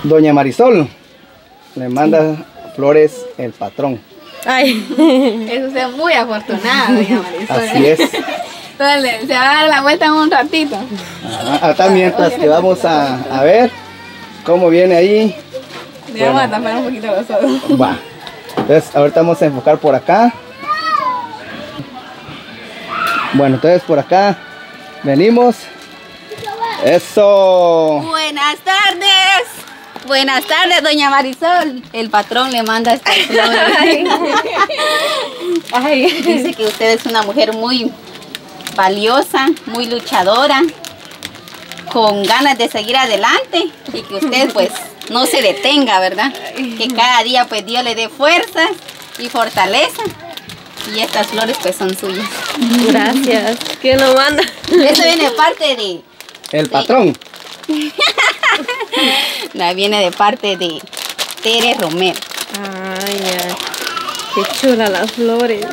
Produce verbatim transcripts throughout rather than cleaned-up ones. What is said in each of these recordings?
Doña Marisol le manda flores el patrón. Ay, es usted muy afortunada, doña Marisol. Así es. Entonces, se va a dar la vuelta en un ratito. Ajá, acá mientras que vamos a, a ver cómo viene ahí. Le vamos a tapar un poquito los ojos. Va. Entonces ahorita vamos a enfocar por acá. Bueno, entonces por acá venimos. Eso. buenas tardes. Buenas tardes, doña Marisol. El patrón le manda estas flores. Ay. Ay, dice que usted es una mujer muy valiosa, muy luchadora, con ganas de seguir adelante y que usted pues no se detenga, ¿verdad? Que cada día pues Dios le dé fuerzas y fortaleza. Y estas flores pues son suyas. Gracias. ¿Quién lo manda? Esto viene de parte de... El patrón. La viene de parte de Tere Romero. Ay, ya. Qué chula las flores.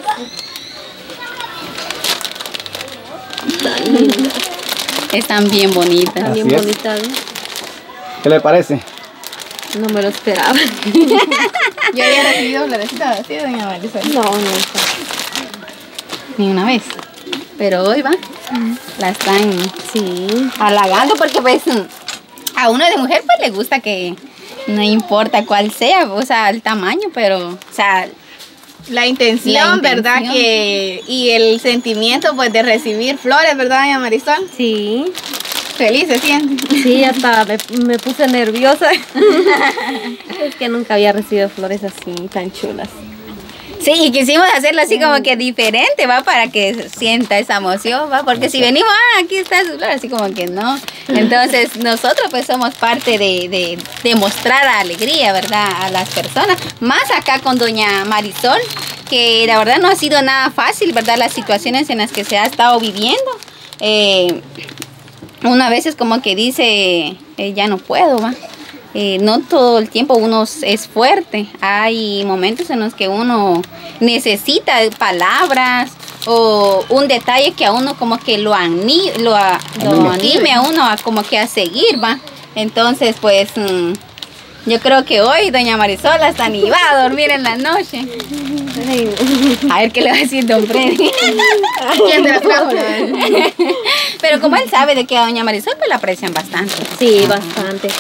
Tan lindas. Están bien bonitas. Así Bien es. bonitas. ¿Qué le parece? No me lo esperaba. Yo había recibido florecitas así, doña Marisol. No, nunca. Ni una vez. Pero hoy va. La están Sí. halagando porque pues a uno de mujer pues le gusta que no importa cuál sea, o sea, el tamaño, pero, o sea, La intención, La intención. ¿verdad? Que, y el sentimiento pues de recibir flores, ¿verdad, doña Marisol? Sí. Feliz se siente. Sí, hasta me, me puse nerviosa. Es que nunca había recibido flores así, tan chulas. sí, y quisimos hacerlo así como que diferente, va, para que sienta esa emoción, va, porque si venimos, ah, aquí está su flor, así como que no. Entonces, nosotros pues somos parte de, de, de mostrar alegría, ¿verdad?, a las personas, más acá con doña Marisol, que la verdad no ha sido nada fácil, ¿verdad?, las situaciones en las que se ha estado viviendo. Eh, una vez es como que dice, eh, ya no puedo, va. Eh, no todo el tiempo uno es fuerte. Hay momentos en los que uno necesita palabras o un detalle que a uno como que lo, ani lo, a- lo anime a uno a como que a seguir, va. Entonces, pues, mm, yo creo que hoy doña Marisol hasta ni va a dormir en la noche. Ay, no. A ver qué le va a decir don Freddy. ¿Quién te la trajo? la- Pero como él sabe de que a doña Marisol pues la aprecian bastante. Sí, bastante.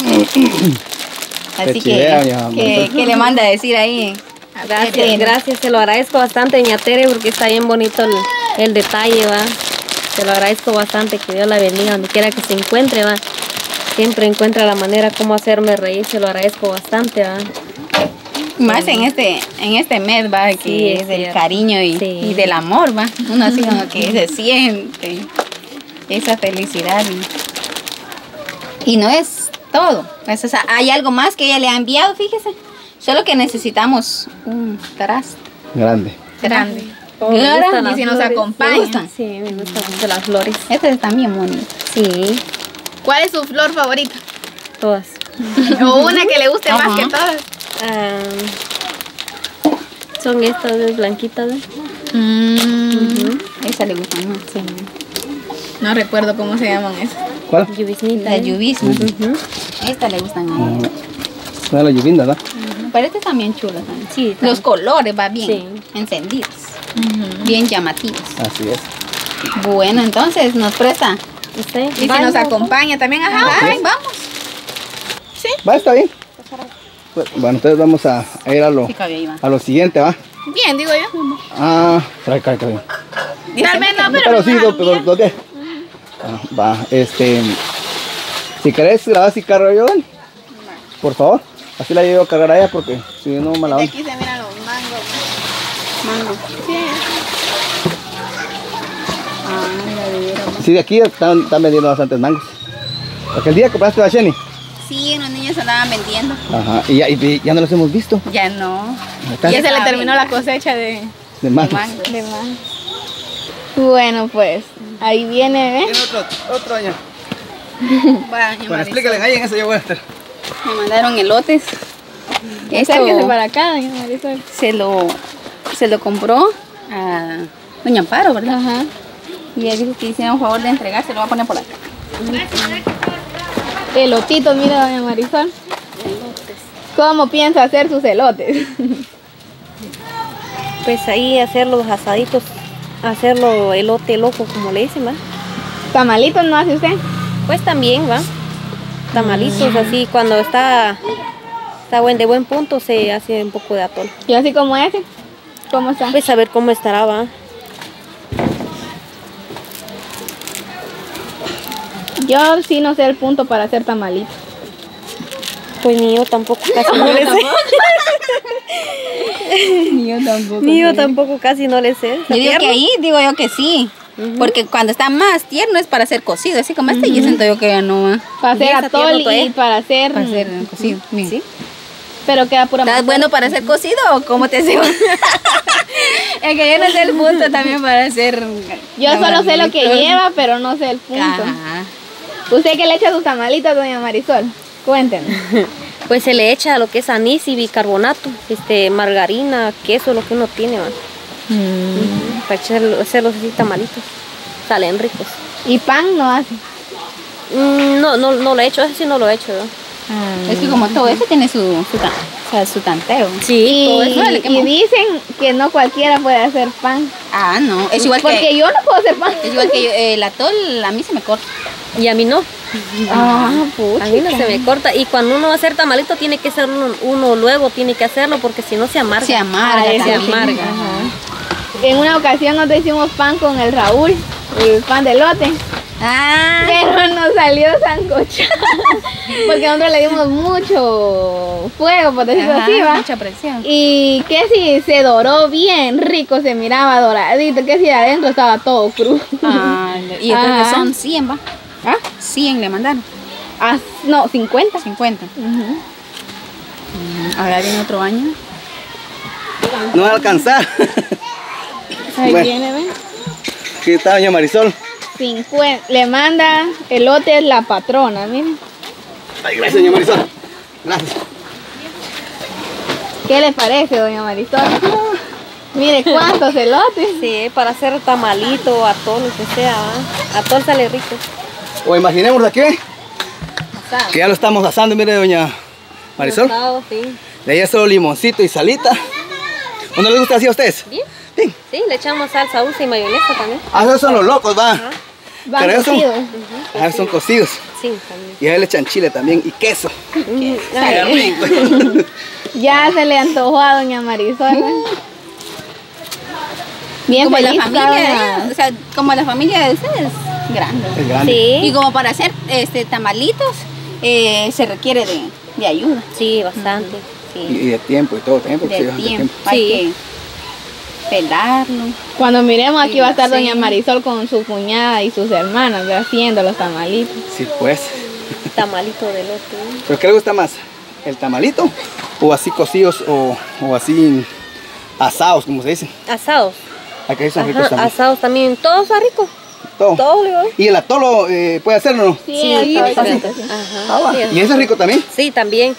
Así Qué que, chidea, doña que, Marisol. que le manda a decir ahí. Gracias, gracias. Se lo agradezco bastante, doña Tere, porque está bien bonito el, el detalle, va. Se lo agradezco bastante, que Dios la bendiga donde quiera que se encuentre, va. Siempre encuentra la manera como hacerme reír, se lo agradezco bastante, va. Más en este en este mes, va, que Sí, es es del cierto. cariño y, Sí. y del amor, va. Uno así como que se siente esa felicidad. Y, y no es todo. Pues, o sea, hay algo más que ella le ha enviado, fíjese. Solo que necesitamos un traste. Grande. Grande. Oh, me Claro, gustan y las si nos flores. acompaña. ¿Le gustan? Sí, me gustan mucho las flores. Estas están bien bonitas. Sí, ¿Cuál es su flor favorita? todas. O una que le guste Ajá. más que todas. Ah, son estas ¿ves? Blanquitas, ¿ves? Mm, Esa le gustan más. Sí. No recuerdo cómo se llaman esas. ¿Cuál? Lluviznita. La ¿eh? lluvia. Ujú. Esta le gustan más. Mm, Una de las lluvindas, ¿no? Pero estas también chulas también. Sí, Los colores va bien Sí. encendidos, bien llamativos. Así es. Bueno, entonces nos presta. ¿Usted? Y si Vaya. nos acompaña también, ajá. Ay, vamos. Va, está bien. Pues, bueno, entonces vamos a, a ir a lo, Sí, cabía, Iván. a lo siguiente, ¿va? Bien, digo yo. Ah, trae, trae, trae. Tal vez no, pero, Pero sí, me dos, dos, dos días. Ah, va, este. Si querés grabar si cargo yo, Dani, por favor. Así la llevo a cargar a ella porque si no, mala de onda. aquí se miran los mangos. Mango. Sí. Ah, la de veras. Sí, de aquí están, están vendiendo bastantes mangos. Aquel día compraste la Jenny. Sí, los niños andaban vendiendo. Ajá, y ya, y ya no los hemos visto. Ya no. Están Ya se le está terminó bien. la cosecha de, de mangos. Mango. de mangos. Bueno, pues, ahí viene, ¿eh? Tiene otro, otro año. Vaya, Bueno, explícale ahí en eso yo voy a estar. Me mandaron elotes. Acérquese Esto para acá, doña Marisol. se lo, se lo compró a doña Amparo, ¿verdad? Ajá. Y ella dijo que hiciera un favor de entregar, se lo va a poner por acá. Elotitos, mira, doña Marisol. ¿Cómo piensa hacer sus elotes? Pues ahí hacer los asaditos, hacerlo elote loco, como le dicen, ¿va? ¿Tamalitos no hace usted? Pues también, ¿va? Tamalitos así, cuando está, está buen, de buen punto, se hace un poco de atol. ¿Y así como ese? ¿Cómo está? Pues a ver cómo estará, ¿va? Yo sí no sé el punto para hacer tamalitos. Pues ni yo tampoco casi no le sé. Ni yo tampoco. Ni yo tampoco casi no le sé. Yo digo que ahí, digo yo que sí. Porque cuando está más tierno es para hacer cocido, así como este, yo siento yo que ya no va. Para hacer ¿Y esa atol tierno y todavía? para hacer... Para hacer cocido. mira. ¿Sí? Pero queda pura ¿Estás mazorca. bueno para hacer cocido o cómo te sigo? Es que yo no sé el punto también para hacer. Yo solo sé lo que tamalitos. lleva, pero no sé el punto. Ajá. ¿Usted qué le echa a sus tamalitos, doña Marisol? Cuéntenos. Pues se le echa lo que es anís y bicarbonato, este, margarina, queso, lo que uno tiene, ¿va? Ujú, para echarlo- hacerlos así tamalitos. Salen ricos. ¿Y pan no hace? Mm, no, no, no lo he hecho, ese sí no lo he hecho, ¿no? Es que como todo eso tiene su, su, tan- o sea, su tanteo. Sí, todo Y, eso. Vale, qué y mo- dicen que no cualquiera puede hacer pan. Ah, no. Es igual Porque que. yo no puedo hacer pan. Es igual que yo, eh, el atol, a mí se me corta. Y a mí no. Ah, pucha. A mí no se me corta. Y cuando uno va a hacer tamalito, tiene que ser uno, uno luego, tiene que hacerlo, porque si no se amarga. Se amarga. Ah, Se eso también. amarga. En una ocasión nosotros hicimos pan con el Raúl, el pan de elote. Ah, Pero nos salió sancochado. Porque nosotros le dimos mucho fuego, por decirlo ajá, así, ¿va? mucha presión. Y que si se doró bien rico, se miraba doradito, que si adentro estaba todo crudo. Ah, y yo creo que Ajá. son cien, va. ¿Ah? cien le mandaron. Ah, no, cincuenta. cincuenta. Ujú. Ahora viene otro año. No va a alcanzar. Ahí Bueno. viene, ¿ven? ¿Qué está, doña Marisol? cincuenta. Le manda elotes la patrona, miren. Ay, gracias, doña Marisol. Gracias. ¿Qué le parece, doña Marisol? Mire cuántos elotes. Sí, para hacer tamalito, atol, lo que sea, ¿va? Atol sale rico. O imaginemos aquí que ya lo estamos asando, mire, doña Marisol. Asado, sí. Le hay solo limoncito y salita. ¿O no les gusta así a ustedes? Bien. Bien. Sí, le echamos salsa dulce y mayonesa también. Ah, esos son los locos, va. Van Pero esos son- cocidos. Ah, son cocidos. Sí, también. Y ahí le echan chile también y queso. Ay, Qué rico. Ya se le antojó a doña Marisol. ¿eh? Bien Como la feliz familia, estaba. de- o sea, como la familia de ustedes, grande. Es grande. Y Sí, como para hacer este tamalitos, eh, se requiere de, de ayuda. sí, bastante. Y, Sí. y de tiempo y todo tiempo. De sí, de tiempo. Hay Sí. que pelarlo. Cuando miremos aquí Sí, va a estar sí. doña Marisol con su cuñada y sus hermanas ¿ve? Haciendo los tamalitos. Sí, pues. Tamalito de lote. ¿Pero qué le gusta más? ¿El tamalito? ¿O así cocidos o, o así asados, como se dice? Asados. Aquí son ricos Ajá, también. asados también. Todo está rico. Todo. Todo le doy. ¿Y el atolo eh, puede hacerlo o no? Sí, Sí, está está bien. rico. Ajá. Ah, va. Sí, ¿Y ese es rico también? sí, también.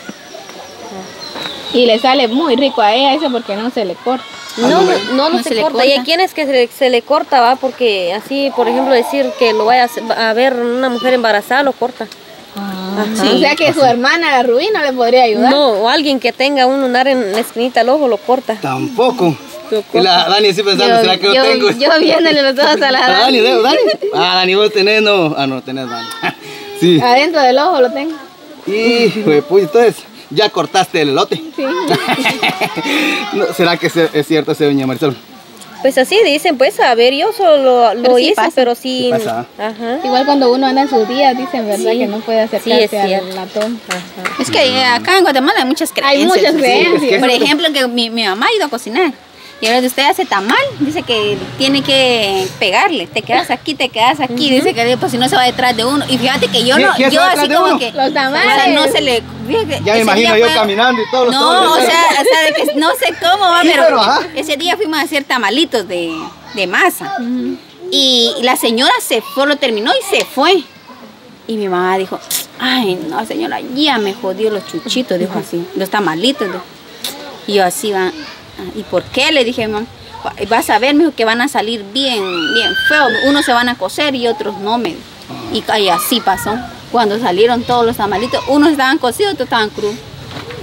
Y le sale muy rico a ella eso porque no se le corta. Ah, No, no, no, me- no, no no se, se le corta. Y hay corta. quienes que se le, se le corta, va, porque así, por ejemplo, decir que lo vaya a hacer- a ver una mujer embarazada, lo corta. Ajá. O sea que su hermana la Rubí no le podría ayudar. No, o alguien que tenga un lunar en la esquinita del ojo, lo corta. Tampoco. Lo Y corta. la Dani así pensando, yo, ¿será que lo yo, tengo? yo viéndole los ojos a la Ah, Dani, Dani. ¿debo, Dani? Ah, Dani, vos tenés, no. Ah, no, tenés, Dani. Sí. Adentro del ojo lo tengo. Y, pues, entonces, ya cortaste el elote. Sí. No, ¿será que se- es cierto ese doña Marisol? Pues así dicen, pues, a ver, yo solo lo Pero sí hice, pasa. pero sí. Sí pasa. Ajá. Igual cuando uno anda en sus días, dicen, ¿verdad? Sí. Que no puede Sí, acercarse es al cierto. latón. Ajá. Es que eh, acá en Guatemala hay muchas creencias. Hay muchas es creencias. que- Por ejemplo, que mi, mi mamá ha ido a cocinar. Y ahora usted hace tamal, dice que tiene que pegarle. Te quedas aquí, te quedas aquí. Dice que pues, si no se va detrás de uno. Y fíjate que yo ¿Quién- no, quién se yo va detrás así de como uno? que. Los tamales. O sea, no se le. fíjate, Ya me ese imagino día yo fue- caminando y todos los No, o todos- sea, o sea, de que no sé cómo va, Sí, pero, pero, ajá. ese día fuimos a hacer tamalitos de, de masa. Y la señora se fue, lo terminó y se fue. Y mi mamá dijo, ay, no, señora, ya me jodió los chuchitos, dijo así, los tamalitos. dijo. Y yo así, va, "Ah, ¿y por qué? Le dije, mamá, "Va- vas a ver, me dijo, que van a salir bien, bien feos. Unos se van a cocer y otros no, me dijo". Y, y así pasó. Cuando salieron todos los tamalitos, unos estaban cocidos, otros estaban crudos.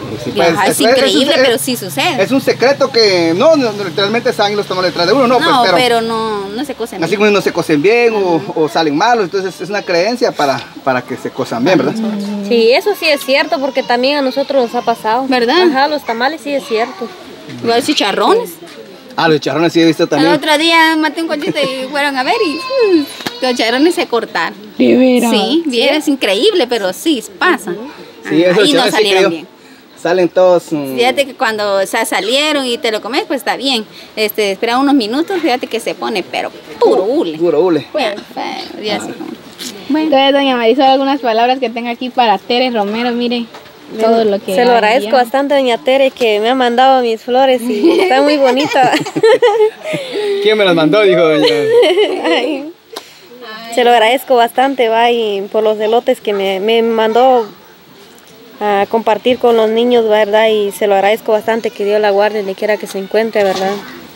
Sí, Y, ajá, es, increíble, un, pero sí sucede. Es un secreto que no, no, no literalmente salen los tamales detrás de uno, no, no, pues, pero, pero no, no se cocen así bien. como no se cocen bien o, o salen malos, entonces es una creencia para, para que se cosan bien, ¿verdad? Sí, eso sí es cierto, porque también a nosotros nos ha pasado. ¿Verdad? Ajá, los tamales sí es cierto. Igual chicharrones. Ah, los chicharrones sí he visto El también. otro día maté un cochito y fueron a ver y mm, los chicharrones se cortaron. ¿De veras? Sí, bien, es increíble, pero sí, pasa. Sí, Ajá, esos y no chicharrones sí salieron creo. bien. Salen todos. mm, Fíjate que cuando o sea, salieron y te lo comes, pues está bien. Este, espera unos minutos, fíjate que se pone, pero puro hule. Puro hule. Bien feo, y así como- Bueno, Entonces, doña Marisol, algunas palabras que tenga aquí para Tere Romero, mire todo lo que Se lo ha agradezco enviado. bastante, doña Tere, que me ha mandado mis flores y está muy bonita. ¿Quién me las mandó? Dijo doña. Ay. Se lo agradezco bastante, va, y por los elotes que me, me mandó a compartir con los niños, ¿verdad? Y se lo agradezco bastante, que Dios la guarde donde quiera que se encuentre, ¿verdad?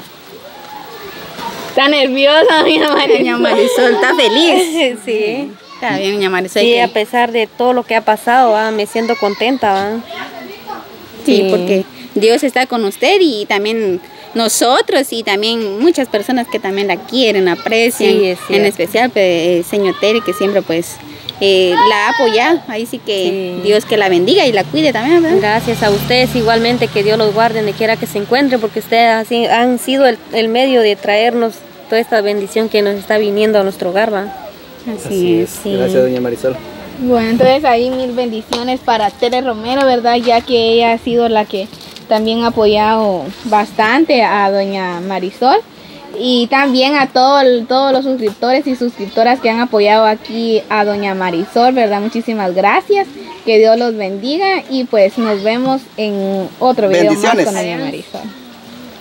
Está nerviosa, doña Marisol. doña Marisol está feliz. Sí. Está bien, doña Marisol. Sí, que- a pesar de todo lo que ha pasado, ¿va? Me siento contenta, ¿va? Sí, Sí. porque Dios está con usted y también nosotros y también muchas personas que también la quieren, la aprecian, Sí, es en cierto. especial pues, el señor Tere que siempre pues eh, la ha apoyado, ahí sí que Sí. Dios que la bendiga y la cuide también, ¿verdad? Gracias a ustedes igualmente, que Dios los guarde donde quiera que se encuentre, porque ustedes así han sido el, el medio de traernos toda esta bendición que nos está viniendo a nuestro hogar, ¿va? Así es. sí. Gracias, doña Marisol. Bueno, entonces ahí mil bendiciones para Tere Romero, ¿verdad? Ya que ella ha sido la que también ha apoyado bastante a doña Marisol. Y también a todo el- todos los suscriptores y suscriptoras que han apoyado aquí a doña Marisol, ¿verdad? Muchísimas gracias. Que Dios los bendiga y pues nos vemos en otro video más Bendiciones. con doña Marisol.